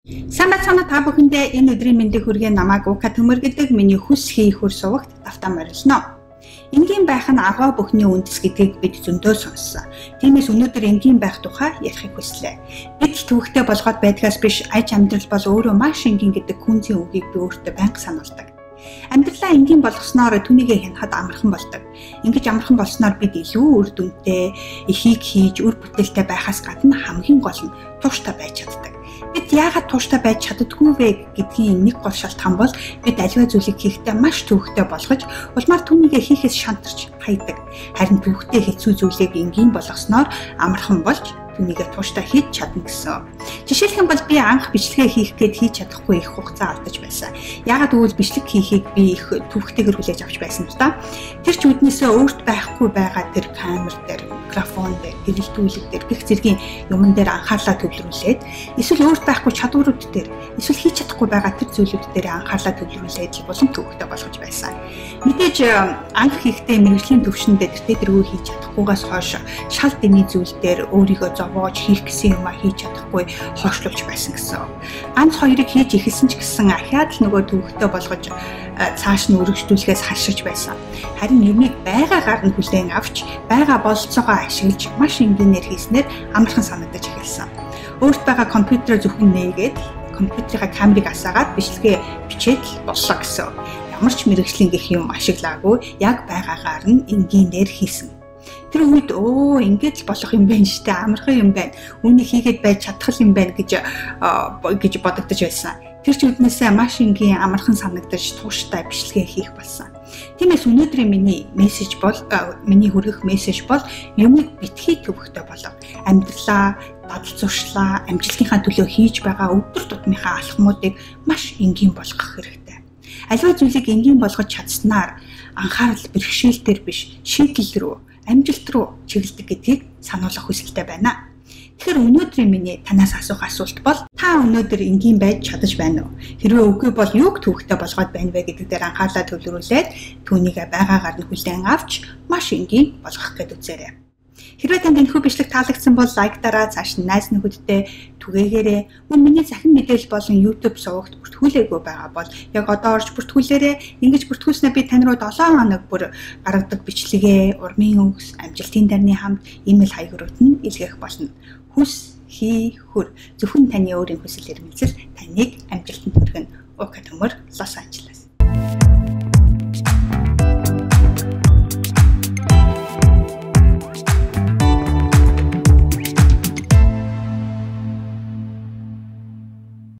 Самбацана та бүхэндээ энэ өдрийн мэндийг хүргэе намайг Ука төмөр гэдэг миний хүс хийхүр сувагт давтан морилно. Энгийн байх нь агуу бүхний үндэс гэдгийг бид зөндөө сонссон. Тиймээс өнөөдөр энгийн байх тухай ярихыг хүслээ. Бид төвөгтэй болгоод байдгаас биш аж амьдрал бол өөрөө маш энгийн гэдэг күнзийн үгийг би өөртөө байнга сануулдаг. Амьдралаа энгийн болгосноор түүнийгээ хянахад амархан болдог. Ингэж амархан болсноор бид илүү үр дүнтэй, эхийг хийж, үр бүтээлтэй байхаас гадна хамгийн гол нь тууштай байж чаддаг. Бид яагаад тууштай байж чаддаггүй вэ гэдгийн нэг гол шалтгаан бол бид аливаа зүйлийг хийхдээ маш төвөгтэй болгож, улмаар түүнийгээ хийхээс шантарч хайдаг. Харин төвөгтэй хэцүү зүйлийг энгийн болгосноор амархан болж түүнийгээ тууштай хийж чадна гэсэн. Жишээлх юм бол би анх бичлэгээ хийх гээд хийж чадахгүй их хугацаа алдаж байсан. Яагаад гэвэл бичлэг хийхийг би их төвөгтэйгээр хүлээж авч байсан л да. Тэр ч үднээсээ өөрт байхгүй байгаа тэр камер дээр, микрофон дээр, гэрэлтүүлэг дээр гэх зэргийн юмн дээр анхаарлаа төвлөрүүлээд, эсвэл өөрт байхгүй чадварууд дээр, эсвэл хийж чадахгүй байгаа тэр зүйлүүд дээр анхаарлаа төвлөрүүлээд болон төвөгтэй болгож байсан. Мэдээж анх хийхдээ мэргэжлийн төвшөндөө тэргүй хийж чадахгүйгаас хойш шал дэний зүйл дээр өөрийгөө зовоож хийх гэсэн юмаа хийж чадахгүй хойшлуулж байсан гэсэн. Ганц хоёрыг хийж эхэлсэн ч гэсэн ахаад л нөгөө төвөгтэй болгож цааш нь өргөжлүүлэхээс хашиж байсан. Харин юмыг байгаагаар нь хүлээн авч, байгаа болцоогоо ашиглаж маш энгийнээр хийснээр амархан санагдаж эхэлсэн. Өөрт байгаа компьютероо зөвхөн нээгээд, компьютерийнхаа камерыг асаагаад бичлэгээ бичээд боллоо гэсэн. Ямар ч мэргэжлийн гэх юм ашиглаагүй, яг байгаагаар нь энгийнээр хийсэн. Тэр үед ингэж л болох юм байна штэ, амархан юм байна. Үүнийг хийгээд байж чадах юм байна гэж бодогдож байсан. Тэр ч үднээсээ маш энгийн амархан санагдаж тууштай бичлэгээ хийх болсон. Тиймээс өнөөдрийн миний мессеж бол миний хүргэх мессеж бол юмыг битгий төвөгтэй болов. Амьдралаа, дадал зуршлаа, амжилтынхаа төлөө хийж байгаа өдөр тутмынхаа алхмуудыг маш энгийн болгох хэрэгтэй. Аливаа зүйлийг энгийн болгож чадсанаар анхаарал бэрхшээлтээр биш, шийдэл рүү, амжилт руу чиглэдэг гэдгийг сануулгах хүсэлтэй байна. Тэгэхээр өнөөдрийн миний танаас асуух асуулт бол та өнөөдөр энгийн байж чадаж байна уу? Хэрвээ үгүй бол юуг төвөгтэй болгоод байна вэ гэдэг дээр анхаарлаа төвлөрүүлээд түүнийгээ байгаагаар нь хүлээн авч маш энгийн болгох гэж үзээрэй. Хэрвээ танд энэхүү бичлэг таалагдсан бол лайктараа, цааш нь найз нөхөдтэй түгээгээрэй. Мөн миний цахим мэдээлэл болон YouTube сувагт бүртгүүлээгүй байгаа бол яг одоо орж бүртгүүлээрэй. Ингэж бүртгүүлснээр би тань руу 7 хоног бүр гаргадаг бичлэгээ, урмын үгс, амжилтын дарны хамт имэйл хаягрууд нь илгээх болно. Хүс хийхүр зөвхөн таны өөрийн хүсэл эрмэлзэл таныг амжилтанд хүргэнэ. Ука төмөр, Лос Анжелес.